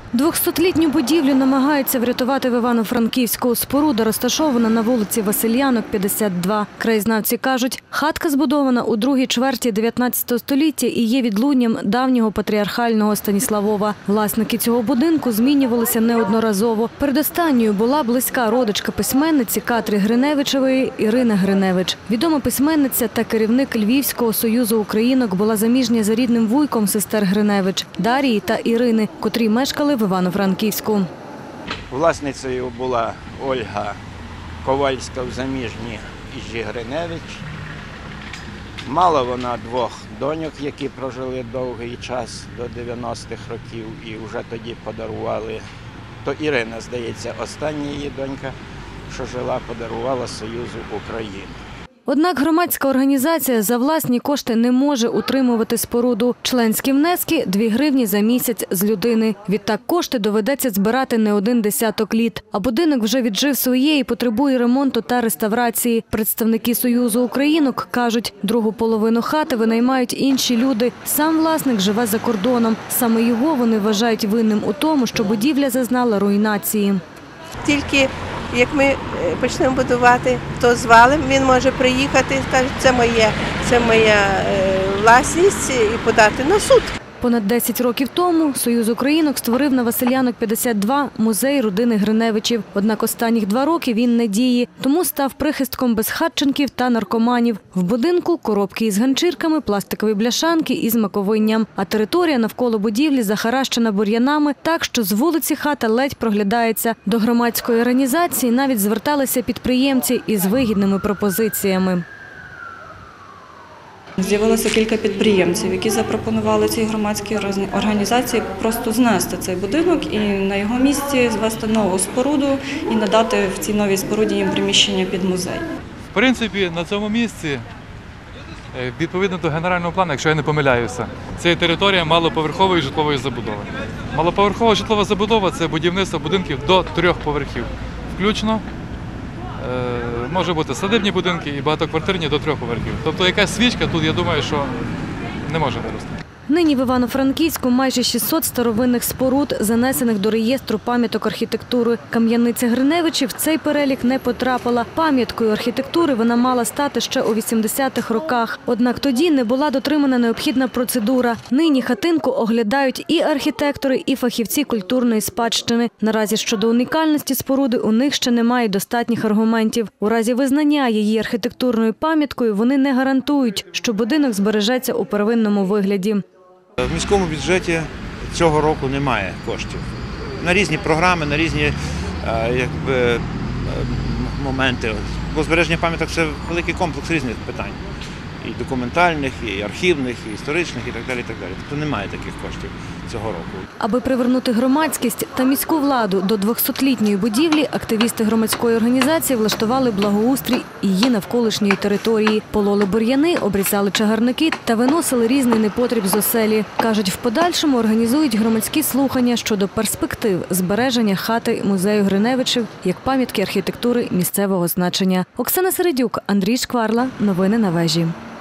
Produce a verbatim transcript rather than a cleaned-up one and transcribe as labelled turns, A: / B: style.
A: Двохсотлітню будівлю намагаються врятувати в Івано-Франківську. Споруда розташована на вулиці Васильянок, п'ятдесят два. Краєзнавці кажуть, хатка збудована у другій чверті дев'ятнадцятого століття і є відлунням давнього патріархального Станіславова. Власники цього будинку змінювалися неодноразово. Передостанньою була близька родичка письменниці Катри Гриневичевої Ірина Гриневич. Відома письменниця та керівник Львівського союзу українок була заміжня за рідним вуйком сестер Гриневич – Дарії та Ірини, котрі мешкали в Івано-Франківську.
B: Власницею була Ольга Ковальська в заміжній Іжі Гриневич. Мала вона двох доньок, які прожили довгий час, до дев'яностих років, і вже тоді подарували. То Ірина, здається, остання її донька, що жила, подарувала Союзу України.
A: Однак громадська організація за власні кошти не може утримувати споруду. Членські внески – дві гривні за місяць з людини. Відтак кошти доведеться збирати не один десяток літ. А будинок вже віджив своє і потребує ремонту та реставрації. Представники Союзу українок кажуть, другу половину хати винаймають інші люди. Сам власник живе за кордоном. Саме його вони вважають винним у тому, що будівля зазнала руйнації.
C: Тільки як ми почнемо будувати, то звалим, він може приїхати і скаже, це моє, це моя власність, і подати на суд.
A: Понад десять років тому Союз українок створив на Васильянок, п'ятдесят два музей родини Гриневичів. Однак останніх два роки він не діє, тому став прихистком безхатченків та наркоманів. В будинку – коробки із ганчірками, пластикові бляшанки із маковинням. А територія навколо будівлі захаращена бур'янами, так що з вулиці хата ледь проглядається. До громадської організації навіть зверталися підприємці із вигідними пропозиціями.
D: З'явилося кілька підприємців, які запропонували цій громадській організації просто знести цей будинок і на його місці звести нову споруду і надати в цій новій споруді їм приміщення під музей.
E: В принципі, на цьому місці, відповідно до генерального плану, якщо я не помиляюся, це територія малоповерхової житлової забудови. Малоповерхова житлова забудова – це будівництво будинків до трьох поверхів, включно. Може бути садибні будинки і багатоквартирні до трьох поверхів. Тобто якась свічка тут, я думаю, що не може вирости.
A: Нині в Івано-Франківську майже шістсот старовинних споруд, занесених до реєстру пам'яток архітектури. Кам'яниця Гриневичів в цей перелік не потрапила. Пам'яткою архітектури вона мала стати ще у вісімдесятих роках. Однак тоді не була дотримана необхідна процедура. Нині хатинку оглядають і архітектори, і фахівці культурної спадщини. Наразі щодо унікальності споруди у них ще немає достатніх аргументів. У разі визнання її архітектурною пам'яткою вони не гарантують, що будинок збережеться у первинному вигляді.
F: В міському бюджеті цього року немає коштів на різні програми, на різні якби, моменти. Бо збереження пам'яток – це великий комплекс різних питань. І документальних, і архівних, і історичних, і так далі. І так далі. Тобто немає таких коштів цього року.
A: Аби привернути громадськість та міську владу до двохсотлітньої будівлі, активісти громадської організації влаштували благоустрій її навколишньої території. Пололи бур'яни, обрізали чагарники та виносили різний непотріб з оселі. Кажуть, в подальшому організують громадські слухання щодо перспектив збереження хати музею Гриневичів як пам'ятки архітектури місцевого значення. Оксана Середюк, Андрій Шкварла. Новини на вежі.